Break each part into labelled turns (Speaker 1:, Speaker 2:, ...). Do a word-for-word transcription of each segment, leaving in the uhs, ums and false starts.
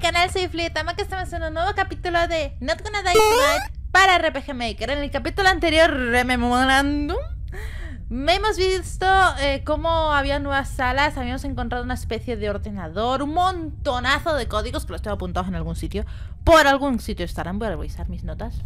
Speaker 1: canal, soy Flietama, que estamos en un nuevo capítulo de Not Gonna Die Tonight para R P G Maker. En el capítulo anterior, rememorando, hemos visto eh, cómo había nuevas salas, habíamos encontrado una especie de ordenador, un montonazo de códigos que los tengo apuntados en algún sitio. Por algún sitio estarán, voy a revisar mis notas.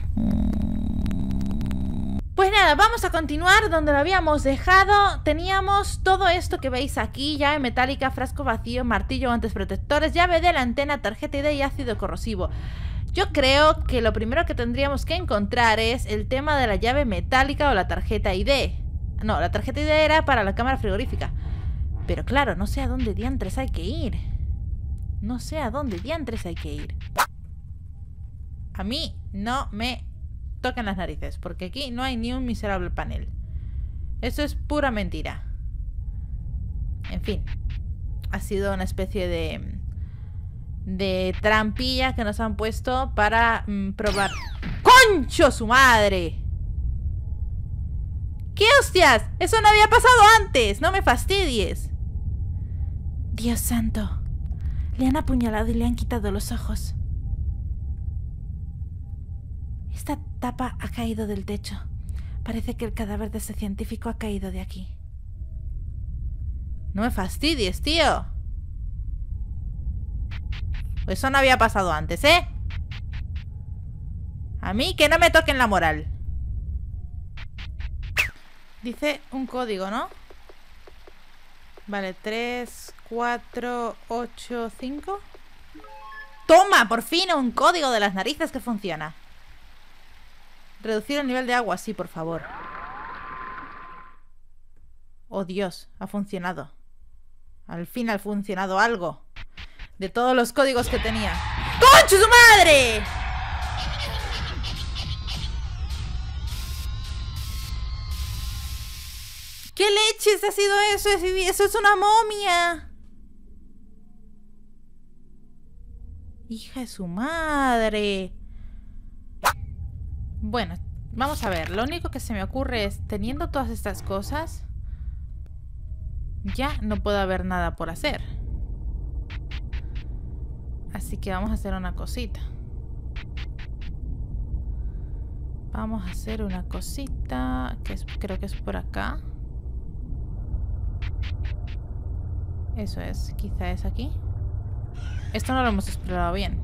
Speaker 1: Pues nada, vamos a continuar donde lo habíamos dejado. Teníamos todo esto que veis aquí: llave metálica, frasco vacío, martillo, guantes protectores, llave de la antena, tarjeta I D y ácido corrosivo. Yo creo que lo primero que tendríamos que encontrar es el tema de la llave metálica o la tarjeta I D. No, la tarjeta I D era para la cámara frigorífica. Pero claro, no sé a dónde diantres hay que ir. No sé a dónde diantres hay que ir. A mí no me toquen las narices, porque aquí no hay ni un miserable panel. Eso es pura mentira. En fin, ha sido una especie de de trampilla que nos han puesto para mm, probar. ¡Concho su madre! ¿Qué hostias? Eso no había pasado antes. No me fastidies. Dios santo, le han apuñalado y le han quitado los ojos. Esta tapa ha caído del techo. Parece que el cadáver de ese científico ha caído de aquí. No me fastidies, tío. Eso no había pasado antes, ¿eh? A mí que no me toquen la moral. Dice un código, ¿no? Vale, tres, cuatro, ocho, cinco. ¡Toma! Por fin un código de las narices que funciona. Reducir el nivel de agua, sí, por favor. Oh, Dios, ha funcionado. Al fin ha funcionado algo. De todos los códigos que tenía. ¡Concho su madre! ¿Qué leches ha sido eso? Eso es una momia. Hija de su madre. Bueno, vamos a ver. Lo único que se me ocurre es, teniendo todas estas cosas, ya no puedo haber nada por hacer. Así que vamos a hacer una cosita. Vamos a hacer una cosita que es, creo que es por acá. Eso es, quizá es aquí. Esto no lo hemos explorado bien.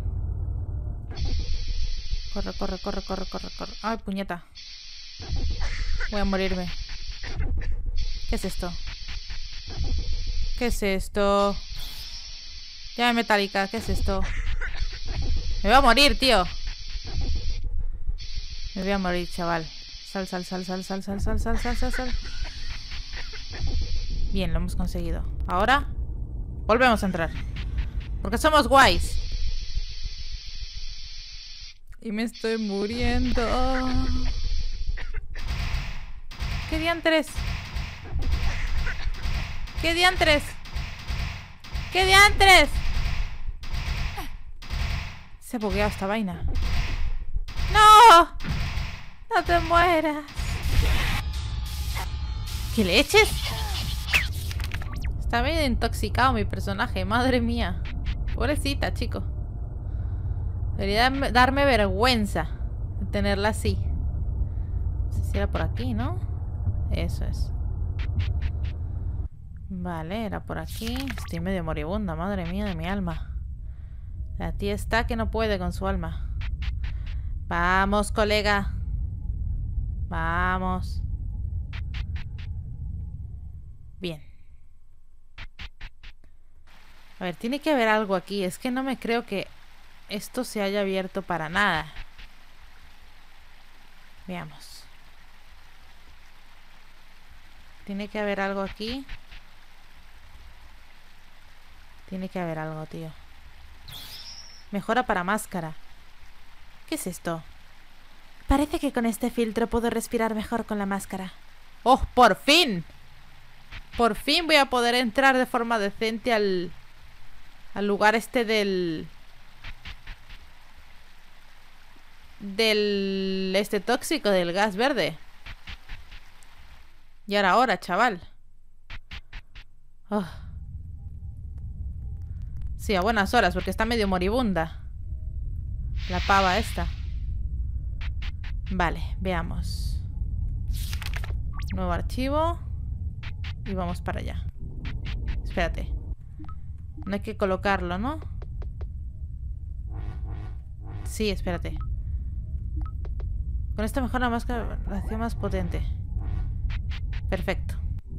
Speaker 1: Corre, corre, corre, corre, corre, corre. Ay, puñeta. Voy a morirme. ¿Qué es esto? ¿Qué es esto? Llave metálica, ¿qué es esto? Me voy a morir, tío. Me voy a morir, chaval. Sal, sal, sal, sal, sal, sal, sal, sal, sal, sal, sal. Bien, lo hemos conseguido. Ahora volvemos a entrar, porque somos guays. Y me estoy muriendo. ¿Qué diantres? ¿Qué diantres? ¿Qué diantres? Se ha bugueado esta vaina. ¡No! ¡No te mueras! ¿Qué leches? Está medio intoxicado mi personaje. Madre mía. Pobrecita, chico. Debería darme vergüenza tenerla así. No sé si era por aquí, ¿no? Eso es. Vale, era por aquí. Estoy medio moribunda, madre mía de mi alma. La tía está que no puede con su alma. Vamos, colega. Vamos. Bien. A ver, tiene que haber algo aquí. Es que no me creo que esto se haya abierto para nada. Veamos. Tiene que haber algo aquí. Tiene que haber algo, tío. Mejora para máscara. ¿Qué es esto? Parece que con este filtro puedo respirar mejor con la máscara. ¡Oh, por fin! Por fin voy a poder entrar de forma decente al... al lugar este del... del... este tóxico, del gas verde. Y ahora, ahora, chaval. Oh. Sí, a buenas horas, porque está medio moribunda la pava esta. Vale, veamos. Nuevo archivo. Y vamos para allá. Espérate. No hay que colocarlo, ¿no? Sí, espérate. Con esta mejora la máscara la hacía más potente. Perfecto.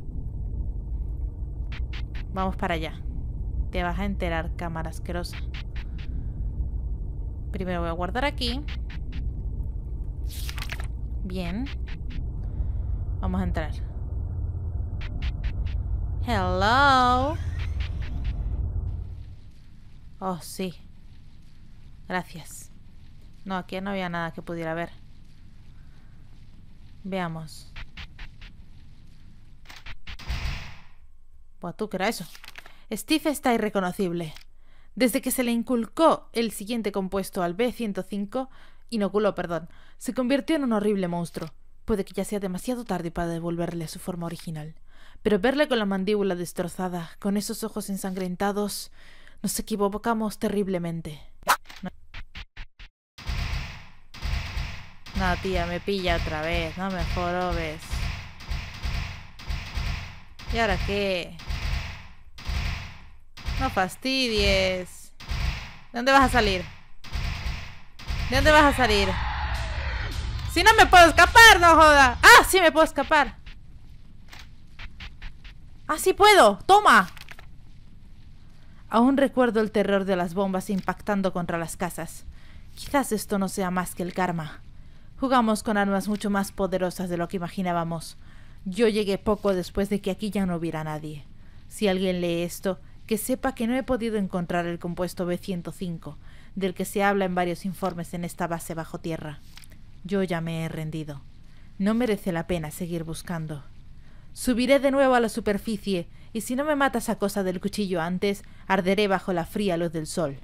Speaker 1: Vamos para allá. Te vas a enterar, cámara asquerosa. Primero voy a guardar aquí. Bien. Vamos a entrar. Hello. Oh, sí. Gracias. No, aquí no había nada que pudiera ver. Veamos. Buah, ¿tú qué era eso? Steve está irreconocible. Desde que se le inculcó el siguiente compuesto al B ciento cinco, inoculó, perdón, se convirtió en un horrible monstruo. Puede que ya sea demasiado tarde para devolverle su forma original. Pero verle con la mandíbula destrozada, con esos ojos ensangrentados, nos equivocamos terriblemente. No, no tía, me pilla otra vez, no me jorobes. ¿Y ahora qué? No fastidies. ¿De dónde vas a salir? ¿De dónde vas a salir? Si no me puedo escapar, no joda. ¡Ah, sí me puedo escapar! ¡Ah, sí puedo! ¡Toma! Aún recuerdo el terror de las bombas impactando contra las casas. Quizás esto no sea más que el karma. Jugamos con armas mucho más poderosas de lo que imaginábamos. Yo llegué poco después de que aquí ya no hubiera nadie. Si alguien lee esto, que sepa que no he podido encontrar el compuesto B ciento cinco, del que se habla en varios informes en esta base bajo tierra. Yo ya me he rendido. No merece la pena seguir buscando. Subiré de nuevo a la superficie, y si no me matas a cosa del cuchillo antes, arderé bajo la fría luz del sol.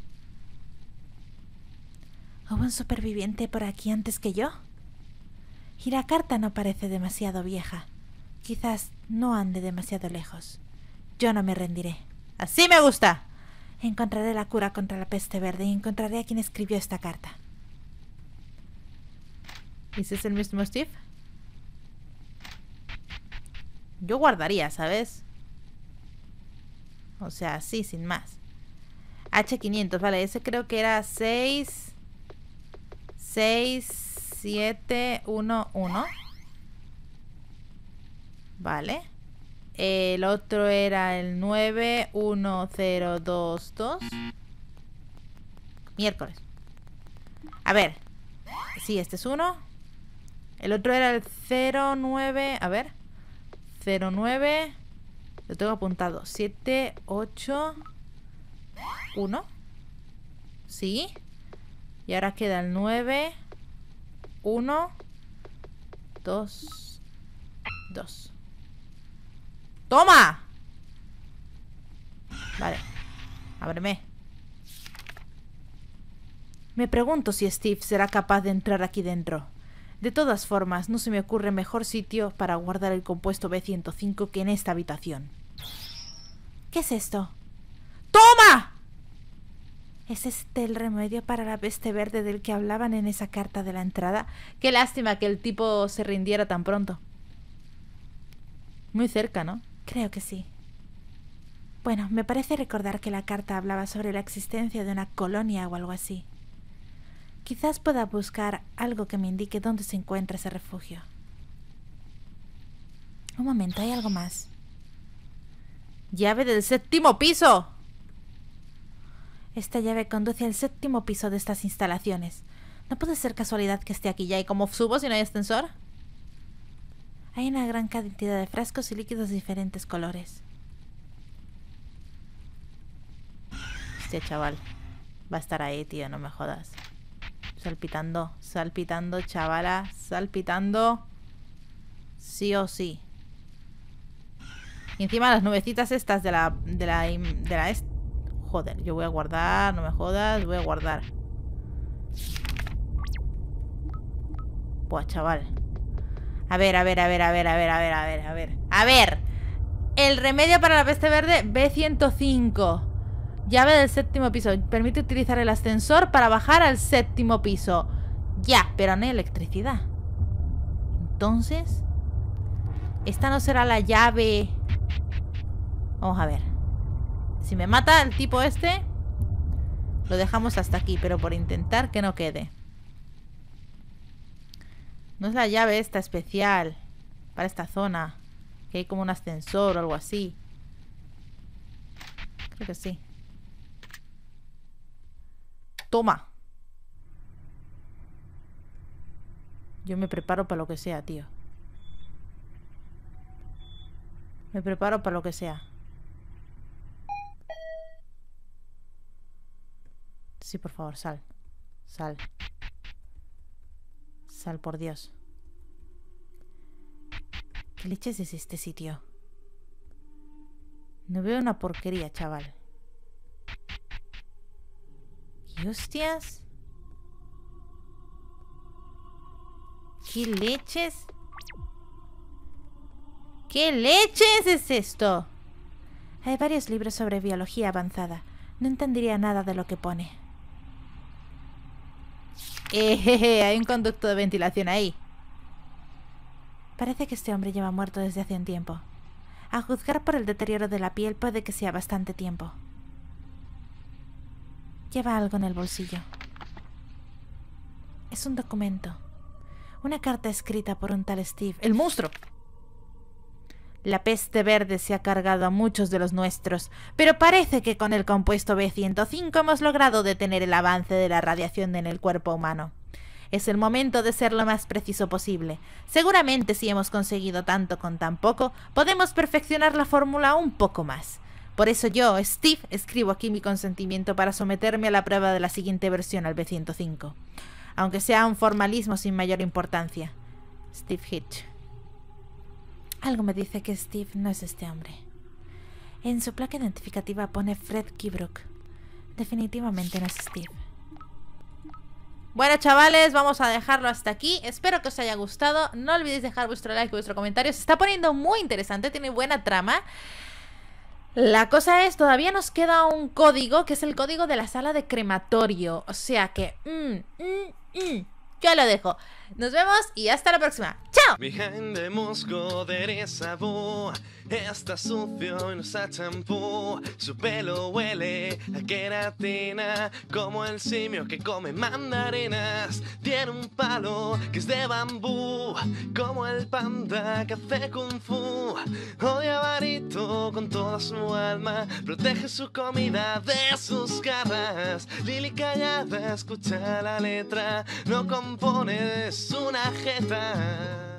Speaker 1: ¿Hubo un superviviente por aquí antes que yo? Y la carta no parece demasiado vieja. Quizás no ande demasiado lejos. Yo no me rendiré. ¡Así me gusta! Encontraré la cura contra la peste verde y encontraré a quien escribió esta carta. ¿Ese es el mismo Steve? Yo guardaría, ¿sabes? O sea, sí, sin más. H quinientos, vale, ese creo que era seis... seis, siete, uno, uno. Vale. El otro era el nueve uno cero dos dos. Miércoles. A ver. Sí, este es uno. El otro era el cero nueve. A ver. cero nueve. Lo tengo apuntado. siete, ocho, uno. Sí. Y ahora queda el nueve, uno, dos, dos. ¡Toma! Vale. Ábreme. Me pregunto si Steve será capaz de entrar aquí dentro. De todas formas, no se me ocurre mejor sitio para guardar el compuesto B ciento cinco que en esta habitación. ¿Qué es esto? ¡Toma! ¿Es este el remedio para la peste verde del que hablaban en esa carta de la entrada? Qué lástima que el tipo se rindiera tan pronto. Muy cerca, ¿no? Creo que sí. Bueno, me parece recordar que la carta hablaba sobre la existencia de una colonia o algo así. Quizás pueda buscar algo que me indique dónde se encuentra ese refugio. Un momento, hay algo más. ¡Llave del séptimo piso! Esta llave conduce al séptimo piso de estas instalaciones. No puede ser casualidad que esté aquí ya. ¿Y cómo subo si no hay ascensor? Hay una gran cantidad de frascos y líquidos de diferentes colores. Este chaval va a estar ahí, tío, no me jodas. Salpitando, salpitando, chavala, salpitando. Sí o sí. Y encima las nubecitas estas de la... De la... De la est Joder, yo voy a guardar, no me jodas, voy a guardar. Buah, chaval. A ver, a ver, a ver, a ver, a ver, a ver, a ver, a ver. A ver. El remedio para la peste verde, B ciento cinco. Llave del séptimo piso. Permite utilizar el ascensor para bajar al séptimo piso. Ya, pero no hay electricidad. Entonces, esta no será la llave. Vamos a ver. Si me mata el tipo este, lo dejamos hasta aquí, pero por intentar que no quede. No es la llave esta especial para esta zona, que hay como un ascensor o algo así. Creo que sí. Toma. Yo me preparo para lo que sea, tío. Me preparo para lo que sea. Sí, por favor, sal. Sal. Sal, por Dios. ¿Qué leches es este sitio? No veo una porquería, chaval. ¿Qué hostias? ¿Qué leches? ¿Qué leches es esto? Hay varios libros sobre biología avanzada. No entendería nada de lo que pone. Eh, hay un conducto de ventilación ahí. Parece que este hombre lleva muerto desde hace un tiempo. A juzgar por el deterioro de la piel, puede que sea bastante tiempo. Lleva algo en el bolsillo. Es un documento. Una carta escrita por un tal Steve. ¡El monstruo! La peste verde se ha cargado a muchos de los nuestros, pero parece que con el compuesto B ciento cinco hemos logrado detener el avance de la radiación en el cuerpo humano. Es el momento de ser lo más preciso posible. Seguramente si hemos conseguido tanto con tan poco, podemos perfeccionar la fórmula un poco más. Por eso yo, Steve, escribo aquí mi consentimiento para someterme a la prueba de la siguiente versión al B ciento cinco. Aunque sea un formalismo sin mayor importancia. Steve Hitch. Algo me dice que Steve no es este hombre. En su placa identificativa pone Fred Kibrook. Definitivamente no es Steve. Bueno, chavales, vamos a dejarlo hasta aquí. Espero que os haya gustado. No olvidéis dejar vuestro like y vuestro comentario. Se está poniendo muy interesante, tiene buena trama. La cosa es, todavía nos queda un código, que es el código de la sala de crematorio. O sea que... Mm, mm, mm, yo lo dejo. Nos vemos y hasta la próxima. ¡Chao!
Speaker 2: Behind the musgo de sabor, está sucio y no usa champú. Su pelo huele a queratina, como el simio que come mandarinas. Tiene un palo que es de bambú, como el panda que hace kung fu. Odia a Barito con toda su alma, protege su comida de sus garras. Lili callada escucha la letra, no compone, es una jeta.